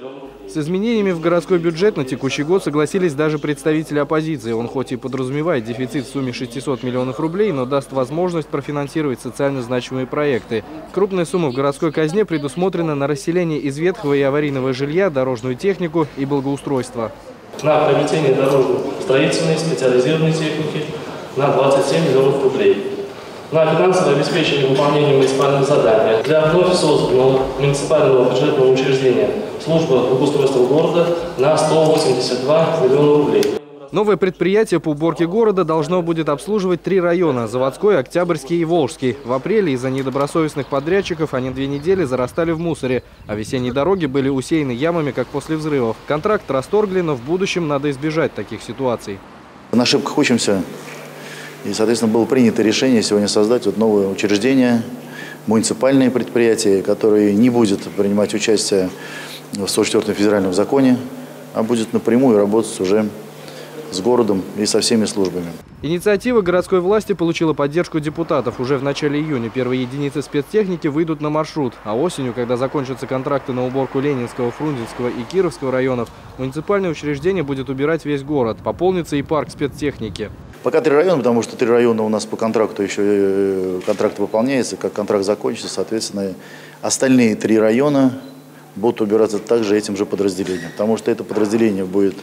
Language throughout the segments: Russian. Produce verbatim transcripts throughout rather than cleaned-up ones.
С изменениями в городской бюджет на текущий год согласились даже представители оппозиции. Он хоть и подразумевает дефицит в сумме шестисот миллионов рублей, но даст возможность профинансировать социально значимые проекты. Крупная сумма в городской казне предусмотрена на расселение из ветхого и аварийного жилья, дорожную технику и благоустройство. На приобретение дорожно-строительной специализированной техники на двадцать семь миллионов рублей. На финансовое обеспечение выполнения муниципальных заданий для вновь созданного муниципального бюджетного учреждения служба благоустройства города на сто восемьдесят два миллиона рублей. Новое предприятие по уборке города должно будет обслуживать три района – Заводской, Октябрьский и Волжский. В апреле из-за недобросовестных подрядчиков они две недели зарастали в мусоре, а весенние дороги были усеяны ямами, как после взрывов. Контракт расторгли, но в будущем надо избежать таких ситуаций. На ошибках учимся. И, соответственно, было принято решение сегодня создать вот новое учреждение, муниципальное предприятие, которое не будет принимать участие в сто четвёртом федеральном законе, а будет напрямую работать уже с городом и со всеми службами. Инициатива городской власти получила поддержку депутатов. Уже в начале июня первые единицы спецтехники выйдут на маршрут. А осенью, когда закончатся контракты на уборку Ленинского, Фрунзенского и Кировского районов, муниципальное учреждение будет убирать весь город. Пополнится и парк спецтехники. Пока три района, потому что три района у нас по контракту еще контракт выполняется. Как контракт закончится, соответственно, остальные три района будут убираться также этим же подразделением. Потому что это подразделение будет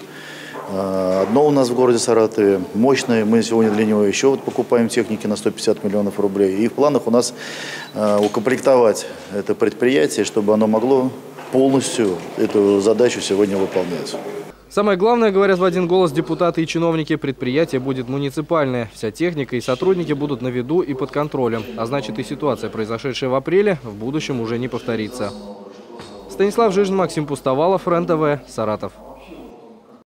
одно у нас в городе Саратове, мощное. Мы сегодня для него еще вот покупаем техники на сто пятьдесят миллионов рублей. И в планах у нас укомплектовать это предприятие, чтобы оно могло полностью эту задачу сегодня выполнять. Самое главное, говорят в один голос депутаты и чиновники, предприятие будет муниципальное. Вся техника и сотрудники будут на виду и под контролем. А значит, и ситуация, произошедшая в апреле, в будущем уже не повторится. Станислав Жижин, Максим Пустовалов, РЕН-ТВ, Саратов.